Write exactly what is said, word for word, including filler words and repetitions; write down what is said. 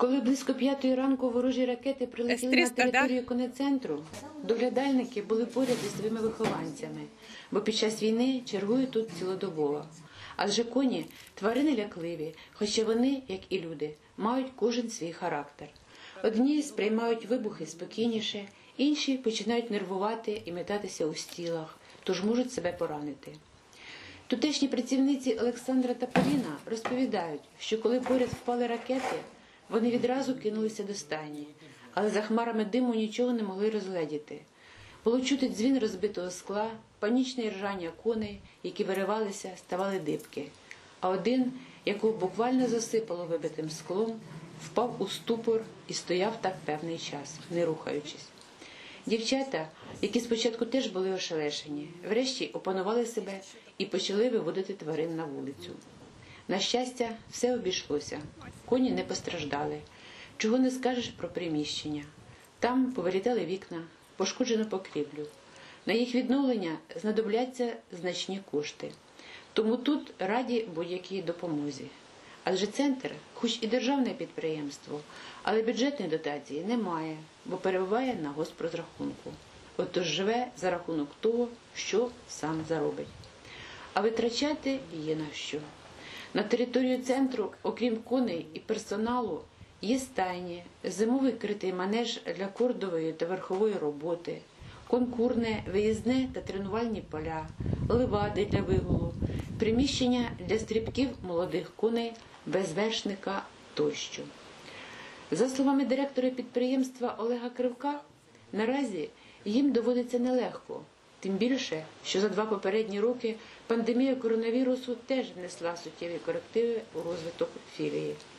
Коли близько п'ятої ранку ворожі ракети прилетіли на територію конецентру, доглядальники були поряд зі своїми вихованцями, бо під час війни чергують тут цілодобово. Адже коні – тварини лякливі, хоча вони, як і люди, мають кожен свій характер. Одні сприймають вибухи спокійніше, інші починають нервувати і метатися у стілах, тож можуть себе поранити. Тутешні працівниці Олександра та Поліна розповідають, що коли поряд впали ракети, вони відразу кинулися до стайні, але за хмарами диму нічого не могли розгледіти. Було чути дзвін розбитого скла, панічне ржання коней, які виривалися, ставали дибки. А один, якого буквально засипало вибитим склом, впав у ступор і стояв так певний час, не рухаючись. Дівчата, які спочатку теж були ошелешені, врешті опанували себе і почали виводити тварин на вулицю. На щастя, все обійшлося. Коні не постраждали. Чого не скажеш про приміщення. Там повилітали вікна, пошкоджено покрівлю. На їх відновлення знадобляться значні кошти. Тому тут раді будь-якій допомозі. Адже центр, хоч і державне підприємство, але бюджетної дотації немає, бо перебуває на госпрозрахунку. Отож живе за рахунок того, що сам заробить. А витрачати є на що. На територію центру, окрім коней і персоналу, є стайні, зимовий критий манеж для кордової та верхової роботи, конкурне, виїзне та тренувальні поля, ливади для вигулу, приміщення для стрибків молодих коней, без вершника тощо. За словами директора підприємства Олега Кривка, наразі їм доводиться нелегко. Тим більше, що за два попередні роки пандемія коронавірусу теж внесла суттєві корективи у розвиток філії.